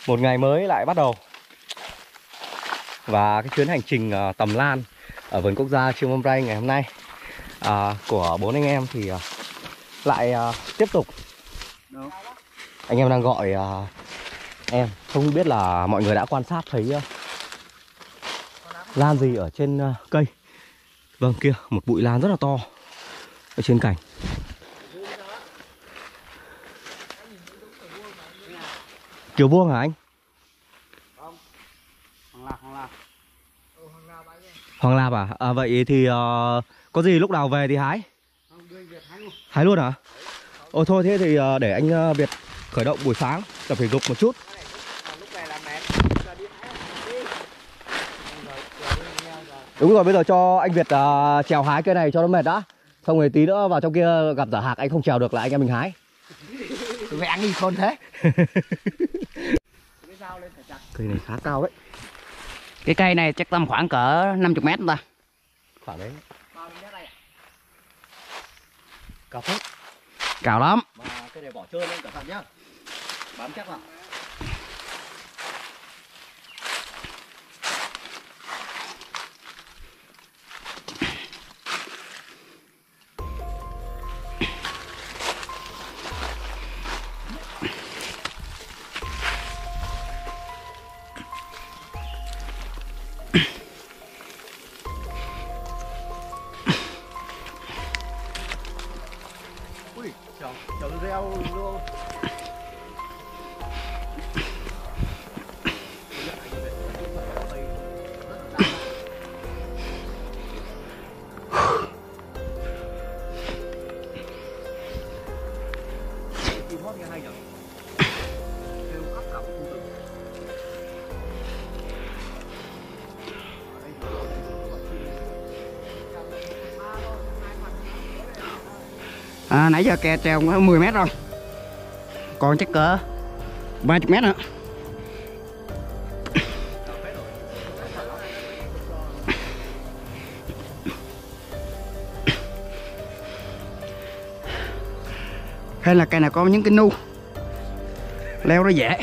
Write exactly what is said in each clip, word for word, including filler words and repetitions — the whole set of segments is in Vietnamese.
Một ngày mới lại bắt đầu. Và cái chuyến hành trình uh, tầm lan ở vườn quốc gia Trương Văn Ray ngày hôm nay uh, của bốn anh em thì uh, lại uh, tiếp tục. Đâu? Anh em đang gọi uh, em. Không biết là mọi người đã quan sát thấy uh, lan gì ở trên uh, cây. Vâng, kia một bụi lan rất là to ở trên cành. Kiểu vuông hả anh? Không. Hoàng Lạp, Hoàng Lạp. Ừ, Hoàng Lạp anh ơi. Hoàng Lạp à? À vậy thì uh, có gì lúc nào về thì hái? Không, đưa anh Việt hái luôn. Hái luôn hả? Ồ thôi thế thì uh, để anh uh, Việt khởi động buổi sáng tập thể dục một chút. Lúc này là mệt. Giờ đi hái đi. Đúng rồi, bây giờ cho anh Việt uh, trèo hái cây này cho nó mệt đã. Xong rồi tí nữa vào trong kia gặp Giả Hạc anh không trèo được là anh em mình hái. Vậy ăn gì khôn thế. Cây này khá cao đấy. Cái cây này chắc tầm khoảng cỡ năm mươi mét ta. Khoảng đấy. Cao phết. Cao lắm. Mà cây này bỏ trơn lên cẩn thận nhá. Bám chắc vào. Ui, chào, chào reo luôn. À, nãy giờ kè treo có mười mét rồi. Còn chắc cỡ ba mươi mét nữa. Hay là cây này có những cái nu leo nó dễ.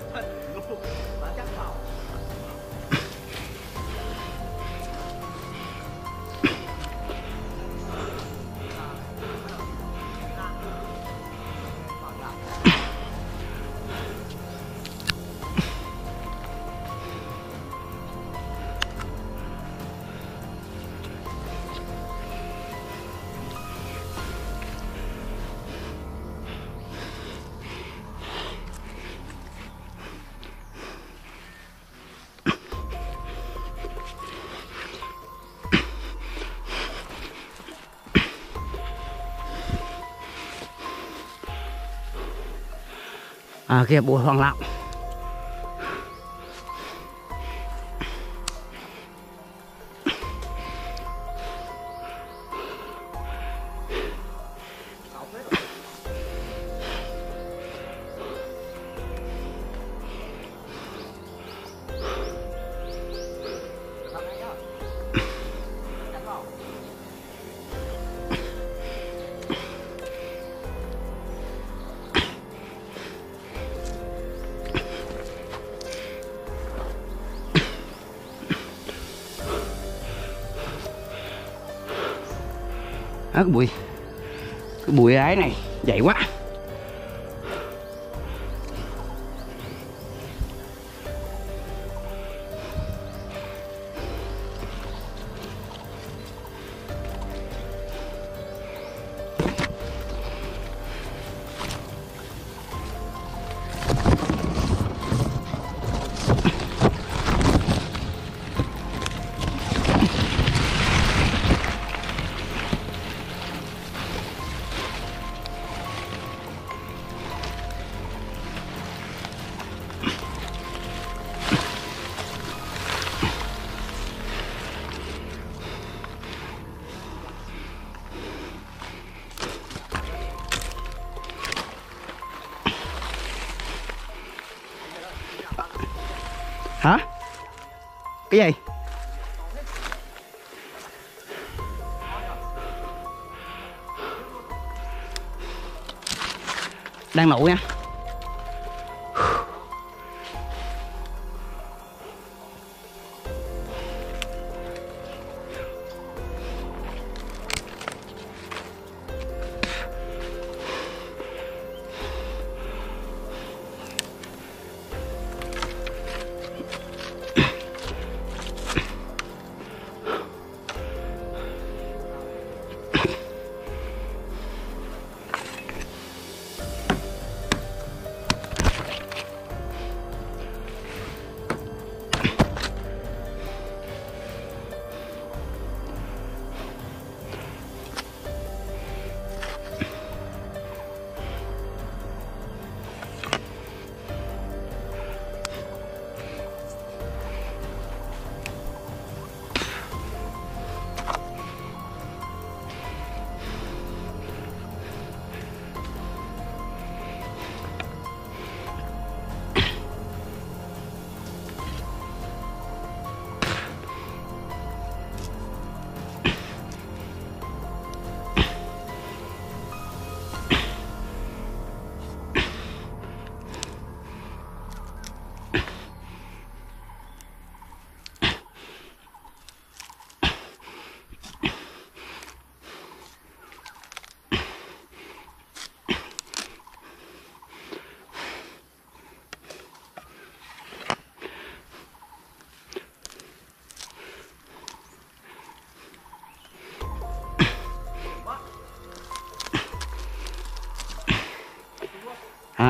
À kia bụi Hoàng Lạp. Đó, cái bụi cái bụi ấy này dày quá. Hả? Cái gì? Đang nụ nha.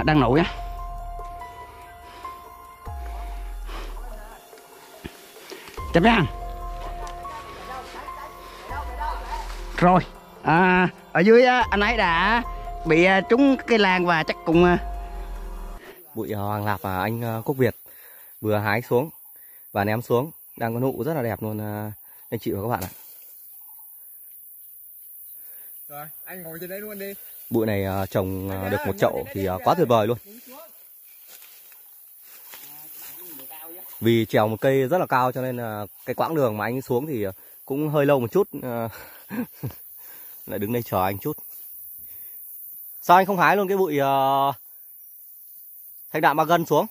à, đang nổi á. Chấp nhá. Rồi à, ở dưới á, anh ấy đã bị trúng cây lan và chắc cũng bụi hoàng lạp mà anh Quốc Việt vừa hái xuống và ném xuống, đang có nụ rất là đẹp luôn anh chị và các bạn ạ. Rồi, anh ngồi trên đấy luôn đi. Bụi này trồng được một chậu thì quá tuyệt vời luôn. Vì trèo một cây rất là cao cho nên là cái quãng đường mà anh xuống thì cũng hơi lâu một chút. Lại đứng đây chờ anh chút. Sao anh không hái luôn cái bụi uh, thanh đạm ba gân xuống?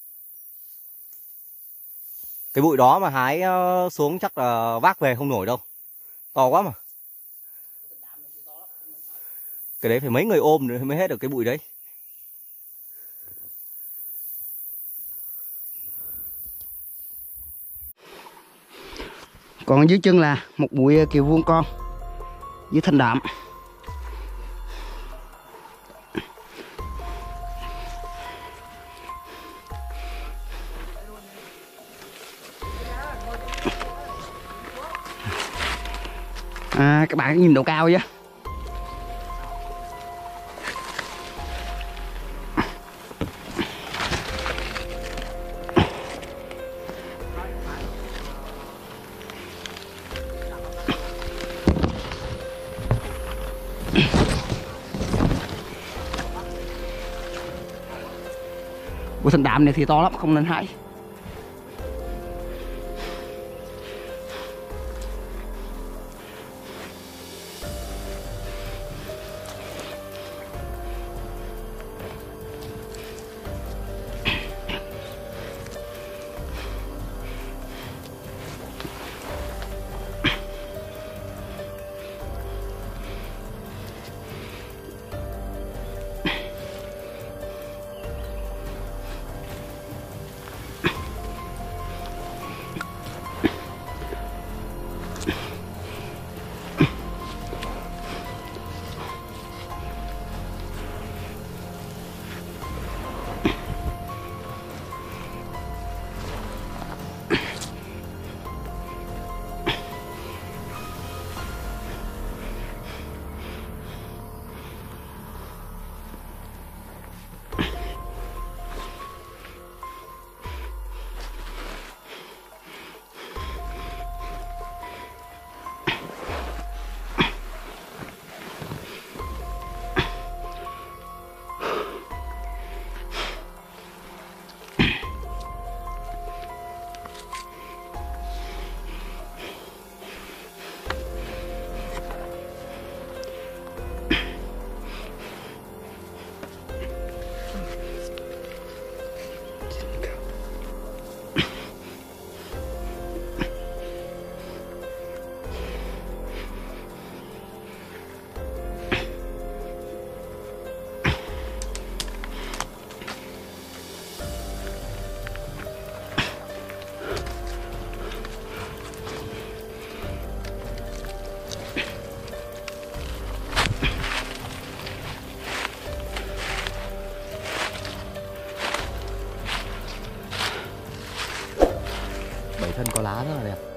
Cái bụi đó mà hái uh, xuống chắc là vác về không nổi đâu. To quá mà. Cái đấy phải mấy người ôm nữa mới hết được cái bụi đấy. Còn dưới chân là một bụi kiều vuông con với thanh đạm. À, các bạn nhìn độ cao chứ. Bụi thanh đạm này thì to lắm, không nên hái. Thân có lá rất là đẹp.